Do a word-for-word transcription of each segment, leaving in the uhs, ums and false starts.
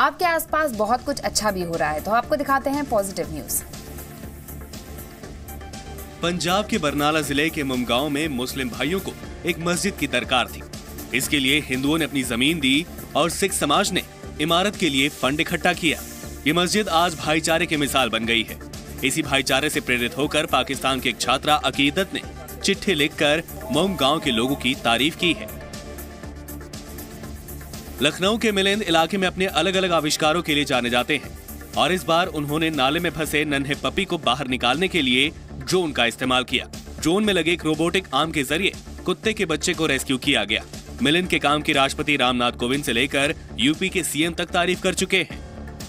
आपके आसपास बहुत कुछ अच्छा भी हो रहा है, तो आपको दिखाते हैं पॉजिटिव न्यूज। पंजाब के बरनाला जिले के मुमगांव में मुस्लिम भाइयों को एक मस्जिद की दरकार थी। इसके लिए हिंदुओं ने अपनी जमीन दी और सिख समाज ने इमारत के लिए फंड इकट्ठा किया। ये मस्जिद आज भाईचारे की मिसाल बन गई है। इसी भाईचारे से प्रेरित होकर पाकिस्तान की एक छात्रा अकीदत ने चिट्ठी लिखकर मुमगांव के लोगों की तारीफ की है। लखनऊ के मिलिंद इलाके में अपने अलग अलग आविष्कारों के लिए जाने जाते हैं और इस बार उन्होंने नाले में फंसे नन्हे पपी को बाहर निकालने के लिए ड्रोन का इस्तेमाल किया। ड्रोन में लगे एक रोबोटिक आर्म के जरिए कुत्ते के बच्चे को रेस्क्यू किया गया। मिलिंद के काम की राष्ट्रपति रामनाथ कोविंद से लेकर यूपी के सीएम तक तारीफ कर चुके हैं।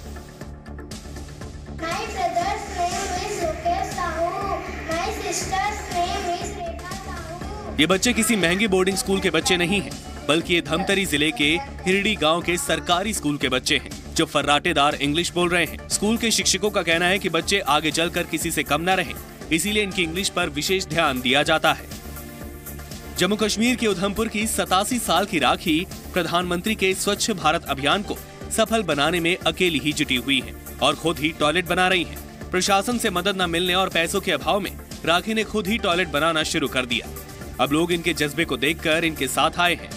ये बच्चे किसी महंगे बोर्डिंग स्कूल के बच्चे नहीं हैं, बल्कि ये धमतरी जिले के हिरडी गांव के सरकारी स्कूल के बच्चे हैं जो फर्राटेदार इंग्लिश बोल रहे हैं। स्कूल के शिक्षकों का कहना है कि बच्चे आगे चलकर किसी से कम न रहें, इसीलिए इनकी इंग्लिश पर विशेष ध्यान दिया जाता है। जम्मू कश्मीर के उधमपुर की सतासी साल की राखी प्रधानमंत्री के स्वच्छ भारत अभियान को सफल बनाने में अकेली ही जुटी हुई है और खुद ही टॉयलेट बना रही है। प्रशासन से मदद न मिलने और पैसों के अभाव में राखी ने खुद ही टॉयलेट बनाना शुरू कर दिया। अब लोग इनके जज्बे को देखकर इनके साथ आए हैं।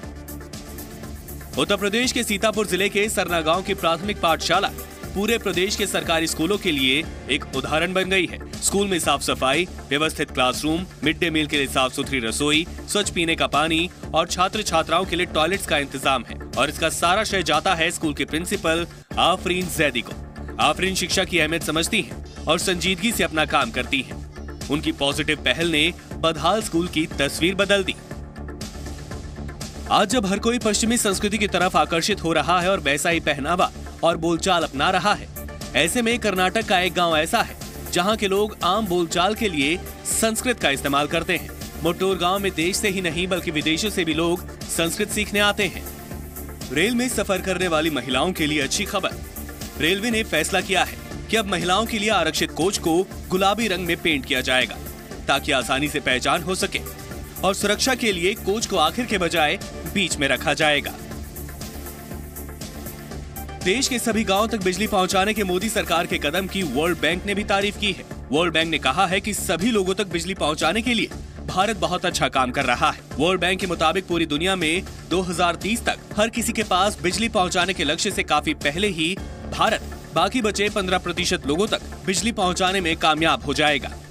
उत्तर प्रदेश के सीतापुर जिले के सरना गांव की प्राथमिक पाठशाला पूरे प्रदेश के सरकारी स्कूलों के लिए एक उदाहरण बन गई है। स्कूल में साफ सफाई, व्यवस्थित क्लासरूम, मिड डे मील के लिए साफ सुथरी रसोई, स्वच्छ पीने का पानी और छात्र छात्राओं के लिए टॉयलेट्स का इंतजाम है और इसका सारा श्रेय जाता है स्कूल के प्रिंसिपल आफरीन जैदी को। आफरीन शिक्षा की अहमियत समझती हैं और संजीदगी से अपना काम करती हैं। उनकी पॉजिटिव पहल ने बदहाल स्कूल की तस्वीर बदल दी। आज जब हर कोई पश्चिमी संस्कृति की तरफ आकर्षित हो रहा है और वैसा ही पहनावा और बोलचाल अपना रहा है, ऐसे में कर्नाटक का एक गांव ऐसा है जहां के लोग आम बोलचाल के लिए संस्कृत का इस्तेमाल करते हैं। मोटोर गांव में देश से ही नहीं बल्कि विदेशों से भी लोग संस्कृत सीखने आते हैं। रेल में सफर करने वाली महिलाओं के लिए अच्छी खबर। रेलवे ने फैसला किया है कि अब महिलाओं के लिए आरक्षित कोच को गुलाबी रंग में पेंट किया जाएगा ताकि आसानी से पहचान हो सके और सुरक्षा के लिए कोच को आखिर के बजाय बीच में रखा जाएगा। देश के सभी गांवों तक बिजली पहुंचाने के मोदी सरकार के कदम की वर्ल्ड बैंक ने भी तारीफ की है। वर्ल्ड बैंक ने कहा है कि सभी लोगों तक बिजली पहुंचाने के लिए भारत बहुत अच्छा काम कर रहा है। वर्ल्ड बैंक के मुताबिक पूरी दुनिया में दो हज़ार तीस तक हर किसी के पास बिजली पहुंचाने के लक्ष्य से काफी पहले ही भारत बाकी बचे पंद्रह प्रतिशत लोगों तक बिजली पहुंचाने में कामयाब हो जाएगा।